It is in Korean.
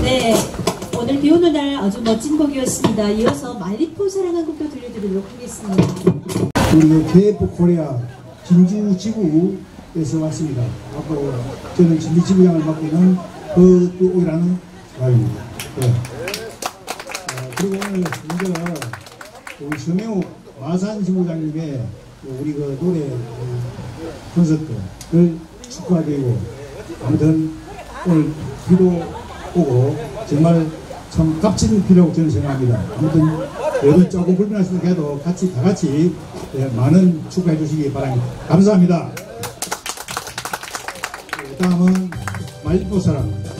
네, 오늘 비오는 날 아주 멋진 곡이었습니다. 이어서 말리포 사랑한 곡도 들려드리도록 하겠습니다. 우리 KF 코리아 진주 지구에서 왔습니다. 앞으로 저는 진주 지구장을 맡고 있는 허뚜옥이라는 사람입니다. 네. 그리고 오늘 먼저 우리 서명욱 마산 지구장님의 우리 그 노래 콘서트를 축하드리고, 아무튼 오늘 비도 오고 정말 참 값진 비라고 저는 생각합니다. 아무튼 여러분 조금 불편할 수도 있어도 같이 다 같이 많은 축하해 주시기 바랍니다. 감사합니다. 다음은 말리포 사랑.